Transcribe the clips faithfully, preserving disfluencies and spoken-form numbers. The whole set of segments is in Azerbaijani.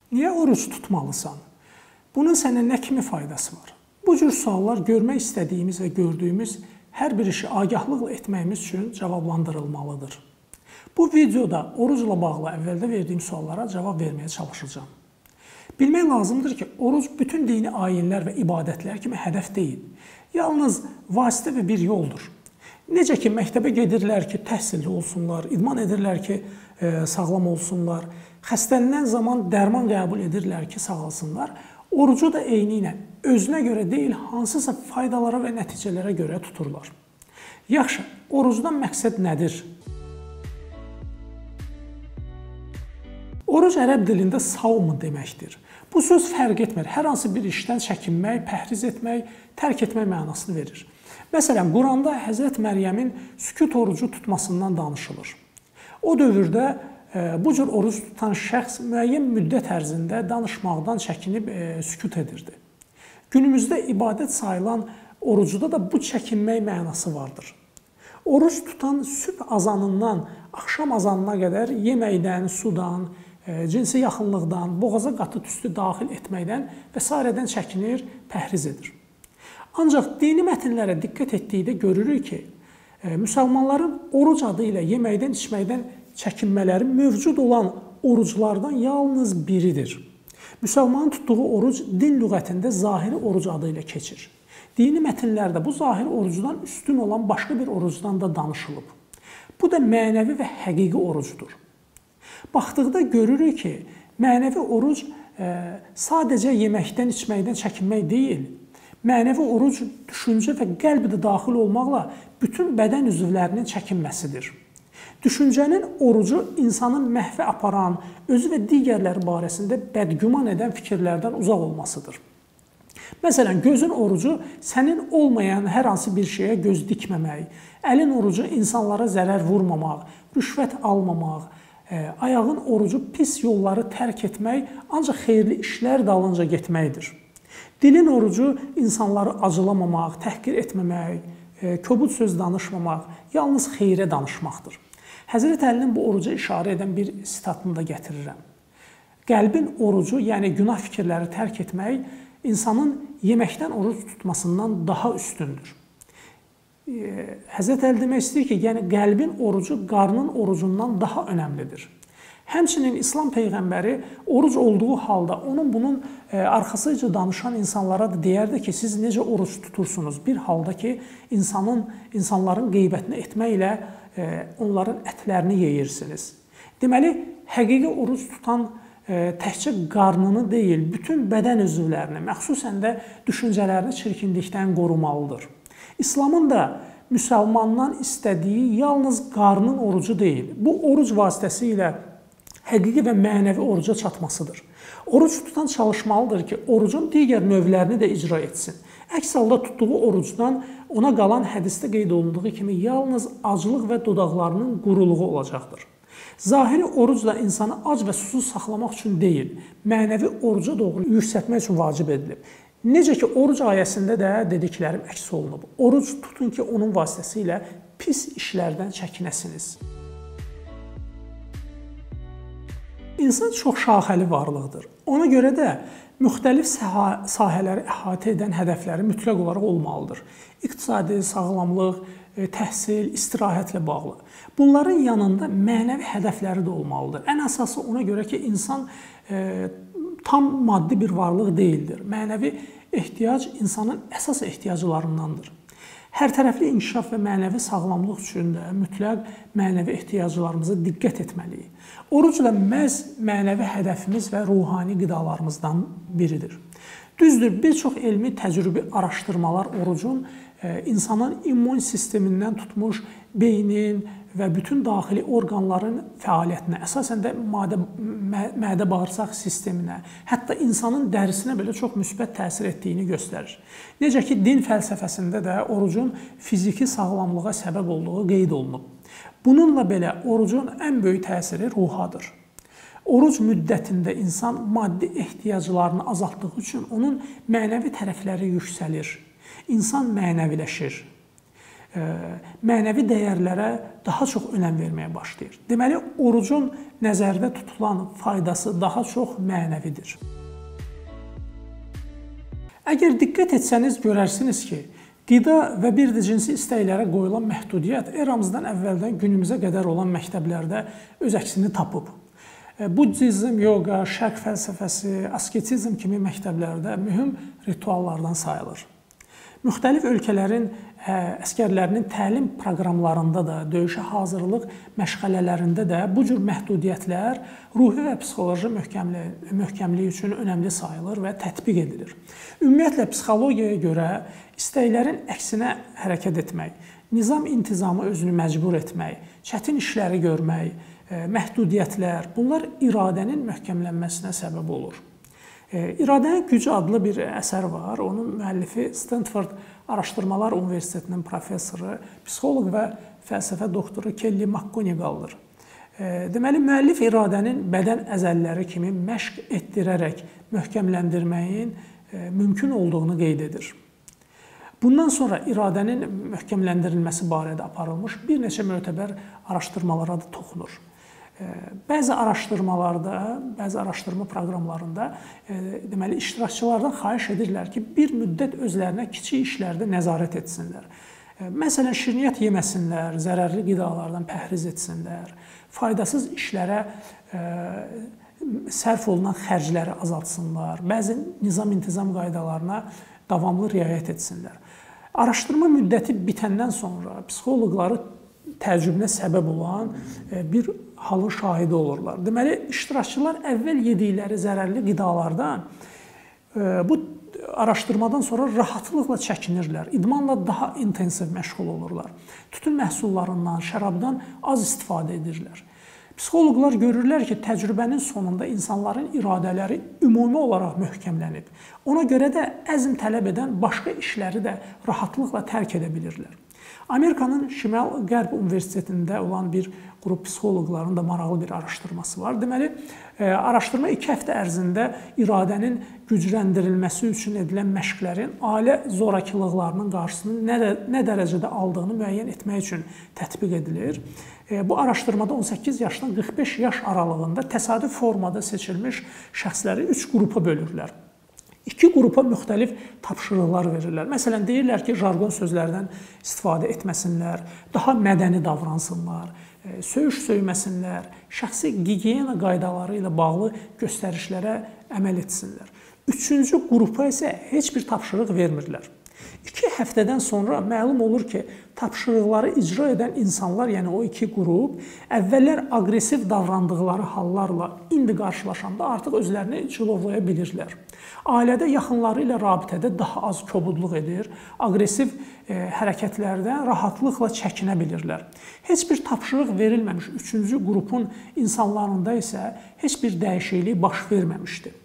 Niyə oruc tutmalısan? Bunun sənə nə kimi faydası var? Bu cür suallar görmək istədiyimiz və gördüyümüz hər bir işi agahlıqla etməyimiz üçün cavablandırılmalıdır. Bu videoda orucla bağlı əvvəldə verdiyim suallara cavab verməyə çalışacağam. Bilmək lazımdır ki, oruc bütün dini ayinlər və ibadətlər kimi hədəf deyil. Yalnız vasitə və bir yoldur. Necə ki, məktəbə gedirlər ki, təhsilli olsunlar, idman edirlər ki, e, sağlam olsunlar, xəstələnən zaman dərman qəbul edirlər ki, sağalsınlar, orucu da eyni ilə özünə görə deyil, hansısa faydalara və nəticələrə görə tuturlar. Yaxşı, orucdan məqsəd nədir? Oruc ərəb dilində savmı deməkdir. Bu söz fərq etmir. Hər hansı bir işdən çəkinmək, pəhriz etmək, tərk etmək mənasını verir. Məsələn, Quranda Həzrət Məryəmin sükut orucu tutmasından danışılır. O dövrdə e, bu cür oruc tutan şəxs müəyyən müddət ərzində danışmaqdan çəkinib e, sükut edirdi. Günümüzdə ibadət sayılan orucuda da bu çəkinmək mənası vardır. Oruc tutan sübh azanından axşam azanına qədər yeməkdən, sudan, cinsi yaxınlıqdan, boğaza qatı tüstü daxil etməkdən və s.dən çəkinir, pəhriz edir. Ancaq dini mətnlərə diqqət etdikdə görürük ki, müsəlmanların oruc adı ilə yeməkdən, içməkdən çəkinmələri mövcud olan oruclardan yalnız biridir. Müsəlmanın tutduğu oruc din lüğətində zahiri oruc adı ilə keçir. Dini mətnlərdə bu zahiri orucdan üstün olan başqa bir orucdan da danışılıb. Bu da mənəvi və həqiqi orucdur. Baxdıqda görürük ki, mənəvi oruc e, sadəcə yeməkdən, içməkdən çəkinmək deyil. Mənəvi oruc düşüncə və qəlbdə daxil olmaqla bütün bədən üzvlərinin çəkinməsidir. Düşüncənin orucu insanın məhvə aparan, özü və digərləri barəsində bədgüman edən fikirlərdən uzaq olmasıdır. Məsələn, gözün orucu sənin olmayan hər hansı bir şeyə göz dikməmək, əlin orucu insanlara zərər vurmamaq, rüşvət almamaq, ayağın orucu pis yolları tərk etmək, ancaq xeyirli işlər dalınca getməkdir. Dilin orucu insanları acılamamaq, təhqir etməmək, kobud söz danışmamaq, yalnız xeyrə danışmaqdır. Həzrət Əlinin bu oruca işarə edən bir sitatını da gətirirəm. Qəlbin orucu, yəni günah fikirləri tərk etmək, insanın yeməkdən oruc tutmasından daha üstündür. Həzrət Əli demək istəyir ki, yəni qəlbin orucu qarnın orucundan daha önəmlidir. Həmçinin İslam Peyğəmbəri oruc olduğu halda onun bunun arxasıca danışan insanlara da deyərdi ki, siz necə oruc tutursunuz? Bir halda ki, insanın, insanların qeybətini etməklə onların ətlərini yeyirsiniz. Deməli, həqiqi oruc tutan təkcə qarnını deyil, bütün bədən üzvlərini, məxsusən də düşüncələrini çirkinlikdən qorumalıdır. İslamın da müsəlmandan istədiyi yalnız qarnın orucu deyil, bu oruc vasitəsilə həqiqi və mənəvi oruca çatmasıdır. Oruc tutan çalışmalıdır ki, orucun digər növlərini də icra etsin. Əks halda tutduğu orucdan ona qalan hədisdə qeyd olunduğu kimi yalnız aclıq və dodaqlarının quruluğu olacaqdır. Zahiri oruc da insanı ac və susuz saxlamaq üçün deyil, mənəvi oruca doğru yüksəltmək üçün vacib edilib. Necə ki, oruc ayəsində də dediklərim əks olunub. Oruc tutun ki, onun vasitəsilə pis işlərdən çəkinəsiniz. İnsan çox şaxəli varlıqdır. Ona görə də müxtəlif sahələri əhatə edən hədəfləri mütləq olaraq olmalıdır. İqtisadi, sağlamlıq, təhsil, istirahətlə bağlı. Bunların yanında mənəvi hədəfləri də olmalıdır. Ən əsası ona görə ki, insan e, tam maddi bir varlıq deyildir. Mənəvi ehtiyac insanın əsas ehtiyaclarındandır. Hər tərəfli inkişaf və mənəvi sağlamlıq üçün də mütləq mənəvi ehtiyaclarımıza diqqət etməliyik. Oruc da məhz mənəvi hədəfimiz və ruhani qidalarımızdan biridir. Düzdür, bir çox elmi təcrübi araşdırmalar orucun insanın immun sistemindən tutmuş beynin və bütün daxili orqanların fəaliyyətinə, əsasən də mədə-bağırsaq sisteminə, hətta insanın dərisinə belə çox müsbət təsir etdiyini göstərir. Necə ki, din fəlsəfəsində də orucun fiziki sağlamlığa səbəb olduğu qeyd olunub. Bununla belə orucun ən böyük təsiri ruhadır. Oruc müddətində insan maddi ehtiyaclarını azaltdığı üçün onun mənəvi tərəfləri yüksəlir. İnsan mənəviləşir. mənəvi dəyərlərə daha çox önəm verməyə başlayır. Deməli, orucun nəzərdə tutulan faydası daha çox mənəvidir. Əgər diqqət etsəniz, görərsiniz ki, qida və bir də cinsi istəklərə qoyulan məhdudiyyət eramızdan əvvəldən günümüzə qədər olan məktəblərdə öz əksini tapıb. Buddizm, yoga, şərq fəlsəfəsi, asketizm kimi məktəblərdə mühüm rituallardan sayılır. Müxtəlif ölkələrin əskərlərinin təlim proqramlarında da, döyüşə hazırlıq məşğələlərində də bu cür məhdudiyyətlər ruhi və psixoloji möhkəmliyi üçün önəmli sayılır və tətbiq edilir. Ümumiyyətlə, psixologiyaya görə istəklərin əksinə hərəkət etmək, nizam-intizamı özünü məcbur etmək, çətin işləri görmək, məhdudiyyətlər, bunlar iradənin möhkəmlənməsinə səbəb olur. İradənin gücü adlı bir əsər var. Onun müəllifi Stanford Araşdırmalar Universitetinin professoru, psixoloq və fəlsəfə doktoru Kelly McGonigal'dır. Deməli, müəllif iradənin bədən əzəlləri kimi məşq etdirərək möhkəmləndirməyin mümkün olduğunu qeyd edir. Bundan sonra iradənin möhkəmləndirilməsi barədə aparılmış bir neçə mötəbər araşdırmalara da toxunur. Bəzi araşdırmalarda, bəzi araşdırma proqramlarında deməli, iştirakçılardan xahiş edirlər ki, bir müddət özlərinə kiçik işlərdə nəzarət etsinlər. Məsələn, şirniyyat yeməsinlər, zərərli qidalardan pəhriz etsinlər, faydasız işlərə sərf olunan xərcləri azaltsınlar, bəzi nizam-intizam qaydalarına davamlı riayət etsinlər. Araşdırma müddəti bitəndən sonra psixoloqları təəccübünə səbəb olan bir halın şahidi olurlar. Deməli, iştirakçılar əvvəl yedikləri zərərli qidalardan bu araşdırmadan sonra rahatlıqla çəkinirlər, idmanla daha intensiv məşğul olurlar. Tütün məhsullarından, şərabdan az istifadə edirlər. Psixoloqlar görürlər ki, təcrübənin sonunda insanların iradələri ümumi olaraq möhkəmlənib. Ona görə də əzm tələb edən başqa işləri də rahatlıqla tərk edə bilirlər. Amerikanın Şimal-Qərb Universitetində olan bir qrup psixoloqların da maraqlı bir araşdırması var. Deməli, araşdırma iki həftə ərzində iradənin gücləndirilməsi üçün edilən məşqlərin ailə zorakılıqlarının qarşısını nə dərəcədə aldığını müəyyən etmək üçün tətbiq edilir. Bu araşdırmada on səkkiz yaşdan qırx beş yaş aralığında təsadüf formada seçilmiş şəxsləri üç qrupa bölürlər. İki qrupa müxtəlif tapşırıqlar verirlər. Məsələn, deyirlər ki, jargon sözlərdən istifadə etməsinlər, daha mədəni davransınlar, söyüş söyməsinlər, şəxsi gigiyena qaydaları ilə bağlı göstərişlərə əməl etsinlər. Üçüncü qrupa isə heç bir tapşırıq vermirlər. İki həftədən sonra məlum olur ki, tapşırıqları icra edən insanlar, yəni o iki qrup, əvvəllər aqressiv davrandıqları hallarla indi qarşılaşanda artıq özlərini cilovlaya bilirlər. Ailədə yaxınları ilə rabitədə daha az kobudluq edir, aqressiv hərəkətlərdən rahatlıqla çəkinə bilirlər. Heç bir tapşırıq verilməmiş üçüncü qrupun insanlarında isə heç bir dəyişiklik baş verməmişdi.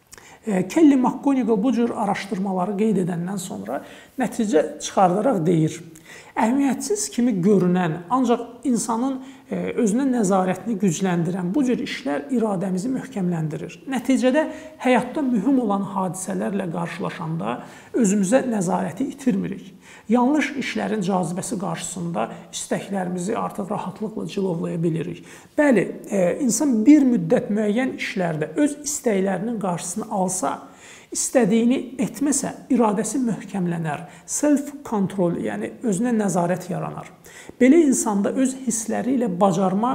Kelly McGonigal bu cür araşdırmaları qeyd edəndən sonra nəticə çıxardaraq deyir: əhəmiyyətsiz kimi görünən, ancaq insanın özünə nəzarətini gücləndirən bu cür işlər iradəmizi möhkəmləndirir. Nəticədə həyatda mühüm olan hadisələrlə qarşılaşanda özümüzə nəzarəti itirmirik. Yanlış işlərin cazibəsi qarşısında istəklərimizi artıq rahatlıqla cilovlaya bilirik. Bəli, insan bir müddət müəyyən işlərdə öz istəklərinin qarşısını alsa, istədiyini etməsə, iradəsi möhkəmlənər, self-kontrol, yəni özünə nəzarət yaranar. Belə insanda öz hissləri ilə bacarma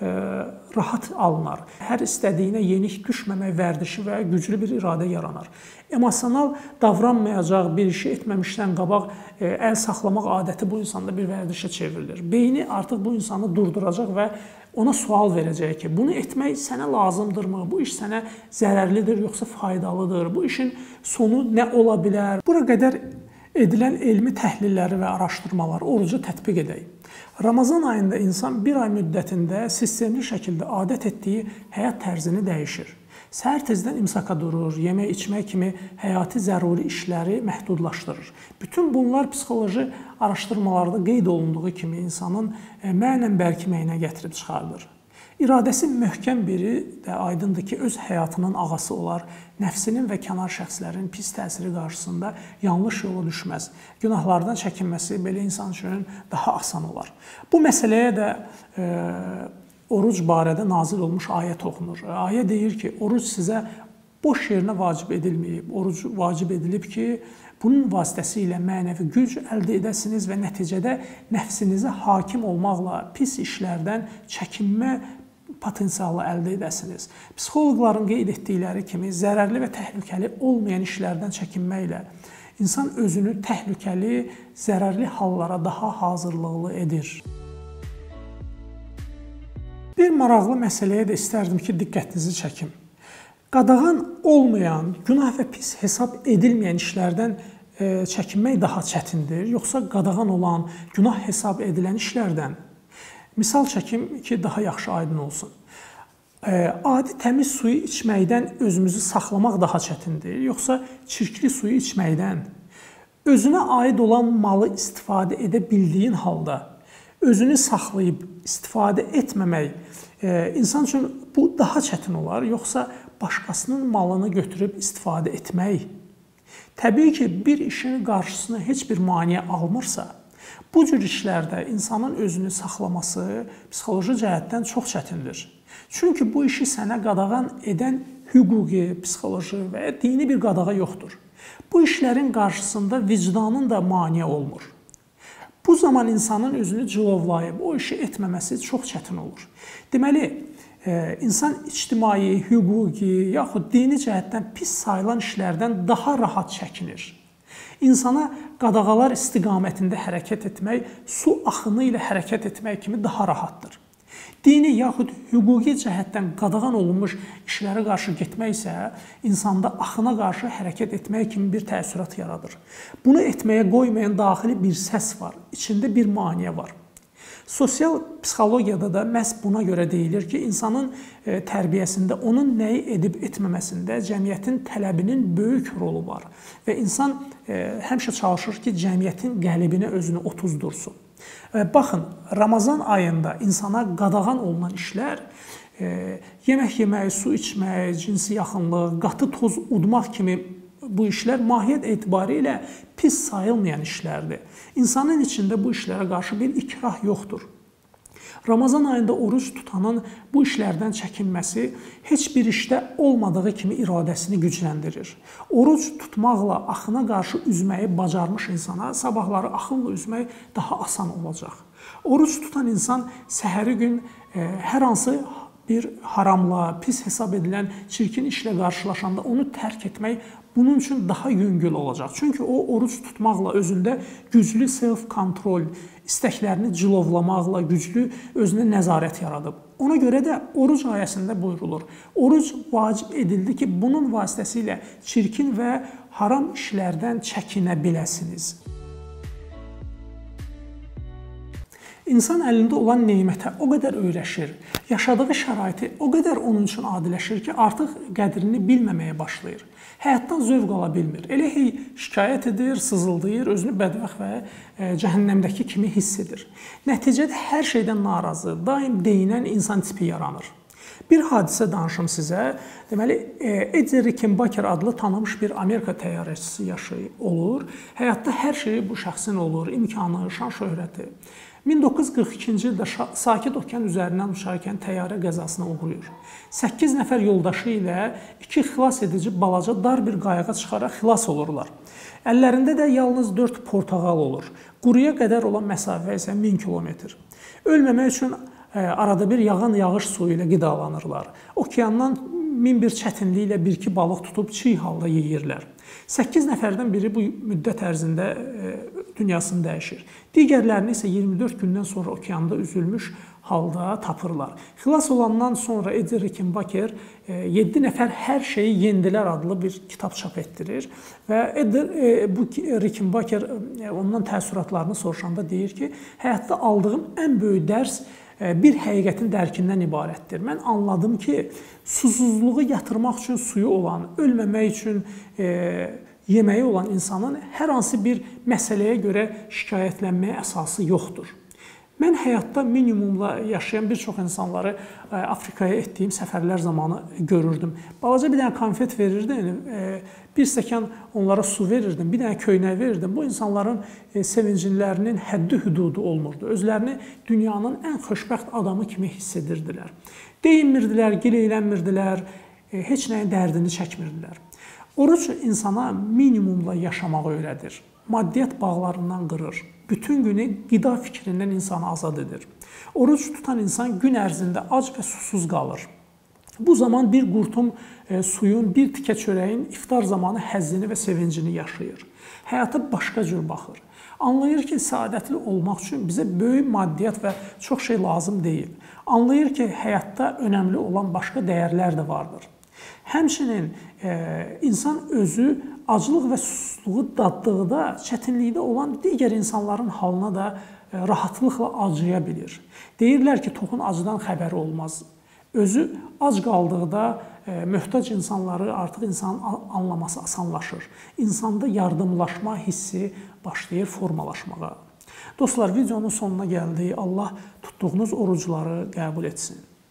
rahat alınar. Hər istədiyinə yenik düşməmək vərdişi və güclü bir iradə yaranar. Emosional davranmayacaq, bir işi etməmişdən qabaq əl saxlamaq adəti bu insanda bir vərdişə çevrilir. Beyni artıq bu insanı durduracaq və ona sual verəcək ki, bunu etmək sənə lazımdırmı? Bu iş sənə zərərlidir, yoxsa faydalıdır? Bu işin sonu nə ola bilər? Bura qədər edilən elmi təhlilləri və araşdırmaları orucu tətbiq edək. Ramazan ayında insan bir ay müddətində sistemli şəkildə adət etdiyi həyat tərzini dəyişir. Səhər tezdən imsaka durur, yemək, içmək kimi həyati zəruri işləri məhdudlaşdırır. Bütün bunlar psixoloji araşdırmalarda qeyd olunduğu kimi insanın mənən bərkiməyinə gətirib çıxardır. İradəsi möhkəm biri də aydındır ki, öz həyatının ağası olar, nəfsinin və kənar şəxslərin pis təsiri qarşısında yanlış yola düşməz. Günahlardan çəkinməsi belə insan üçün daha asan olar. Bu məsələyə də e, oruc barədə nazil olmuş ayət oxunur. Ayə deyir ki, oruc sizə boş yerinə vacib edilməyib. Oruc vacib edilib ki, bunun vasitəsilə mənəvi güc əldə edəsiniz və nəticədə nəfsinizə hakim olmaqla pis işlərdən çəkinmə potensialı əldə edəsiniz. Psixoloqların qeyd etdikləri kimi zərərli və təhlükəli olmayan işlərdən çəkinməklə insan özünü təhlükəli, zərərli hallara daha hazırlıqlı edir. Bir maraqlı məsələyə də istərdim ki, diqqətinizi çəkim. Qadağan olmayan, günah və pis hesab edilməyən işlərdən e, çəkinmək daha çətindir, yoxsa qadağan olan, günah hesab edilən işlərdən? Misal çəkim ki, daha yaxşı aydın olsun. Adi təmiz suyu içməkdən özümüzü saxlamaq daha çətindir, yoxsa çirkli suyu içməkdən? Özünə aid olan malı istifadə edə bildiyin halda özünü saxlayıb istifadə etməmək insan üçün bu daha çətin olar, yoxsa başqasının malını götürüb istifadə etmək? Təbii ki, bir işin qarşısına heç bir maneə almırsa, bu cür işlərdə insanın özünü saxlaması psixoloji cəhətdən çox çətindir. Çünki bu işi sənə qadağan edən hüquqi, psixoloji və ya dini bir qadağa yoxdur. Bu işlərin qarşısında vicdanın da maneə olmur. Bu zaman insanın özünü cilovlayıb o işi etməməsi çox çətin olur. Deməli, insan ictimai, hüquqi yaxud dini cəhətdən pis sayılan işlərdən daha rahat çəkinir. İnsana qadağalar istiqamətində hərəkət etmək, su axını ilə hərəkət etmək kimi daha rahatdır. Dini yaxud hüquqi cəhətdən qadağan olunmuş işlərə qarşı getmək isə insanda axına qarşı hərəkət etmək kimi bir təəssürat yaradır. Bunu etməyə qoymayan daxili bir səs var, içində bir maneə var. Sosial psixologiyada da məhz buna görə deyilir ki, insanın tərbiyəsində, onun nəyi edib etməməsində cəmiyyətin tələbinin böyük rolu var. Və insan həmişə çalışır ki, cəmiyyətin qəlibinə özünü otuzdursun. Baxın, Ramazan ayında insana qadağan olunan işlər, yemək yemək, su içmək, cinsi yaxınlıq, qatı toz udmaq kimi bu işlər mahiyyət etibarilə pis sayılmayan işlərdir. İnsanın içində bu işlərə qarşı bir ikrah yoxdur. Ramazan ayında oruc tutanın bu işlərdən çəkinməsi heç bir işdə olmadığı kimi iradəsini gücləndirir. Oruc tutmaqla axına qarşı üzməyi bacarmış insana sabahları axınla üzmək daha asan olacaq. Oruc tutan insan səhəri gün e, hər hansı bir haramla, pis hesab edilən çirkin işlə qarşılaşanda onu tərk etmək bunun üçün daha yüngül olacaq. Çünki o, oruc tutmaqla özündə güclü self-kontrol, istəklərini cilovlamaqla güclü özünə nəzarət yaradıb. Ona görə də oruc ayəsində buyurulur. Oruc vacib edildi ki, bunun vasitəsilə çirkin və haram işlərdən çəkinə biləsiniz. İnsan əlində olan neymətə o qədər öyrəşir, yaşadığı şəraiti o qədər onun üçün adiləşir ki, artıq qədrini bilməməyə başlayır. Həyatdan zövq ala bilmir. Elə hey şikayət edir, sızıldayır, özünü bədbəxt və cəhənnəmdəki kimi hiss edir. Nəticədə hər şeydən narazı, daim deyinən insan tipi yaranır. Bir hadisə danışım sizə. Deməli, Eddie Rickenbacker adlı tanınmış bir Amerika təyyarəçisi yaşayır, olur. Həyatda hər şey bu şəxsin olur, imkanı, şan şöhrəti. min doqquz yüz qırx ikinci ildə Sakit Okean üzərindən uçarkən təyyarə qəzasına uğrayır. səkkiz nəfər yoldaşı ilə iki xilas edici balaca dar bir qayığa çıxaraq xilas olurlar. Əllərində də yalnız dörd portağal olur. Quruya qədər olan məsafə isə min kilometr. Ölməmək üçün arada bir yağan yağış suyu ilə qidalanırlar. Okeandan min bir çətinliklə bir-iki balıq tutub çiğ halda yeyirlər. səkkiz nəfərdən biri bu müddət ərzində dünyasını dəyişir. Digərlərini isə iyirmi dörd gündən sonra okeanda üzülmüş halda tapırlar. Xilas olandan sonra Eddie Rickenbacker yeddi nəfər hər şeyi yendilər adlı bir kitab çap etdirir. Və Eddie, bu Rickenbacker ondan təəssüratlarını soruşanda deyir ki, həyatda aldığım ən böyük dərs bir həqiqətin dərkindən ibarətdir. Mən anladım ki, susuzluğu yatırmaq üçün suyu olan, ölməmək üçün e, yeməyi olan insanın hər hansı bir məsələyə görə şikayətlənməyə əsası yoxdur. Mən həyatda minimumla yaşayan bir çox insanları Afrikaya etdiyim səfərlər zamanı görürdüm. Balaca bir dənə konfet verirdim, bir stəkan onlara su verirdim, bir dənə köynək verirdim. Bu insanların sevinclərinin həddi-hüdudu olmurdu. Özlərini dünyanın ən xoşbəxt adamı kimi hiss edirdilər. Deyinmirdilər, gileylənmirdilər, heç nəyin dərdini çəkmirdilər. Oruc insana minimumla yaşamağı öyrədir. Maddiyyat bağlarından qırır. Bütün günü qida fikrindən insanı azad edir. Oruc tutan insan gün ərzində ac və susuz qalır. Bu zaman bir qurtum e, suyun, bir tikə çörəyin iftar zamanı həzzini və sevincini yaşayır. Həyata başqa cür baxır. Anlayır ki, səadətli olmaq üçün bizə böyük maddiyyat və çox şey lazım deyil. Anlayır ki, həyatda önəmli olan başqa dəyərlər də vardır. Həmçinin e, insan özü aclıq və susuzluğu daddıqda çətinlikdə olan digər insanların halına da e, rahatlıqla acıya bilir. Deyirlər ki, toxun acıdan xəbəri olmaz. Özü ac qaldıqda e, möhtac insanları artıq insanın anlaması asanlaşır. İnsanda yardımlaşma hissi başlayır formalaşmağa. Dostlar, videonun sonuna gəldik. Allah tutduğunuz orucları qəbul etsin.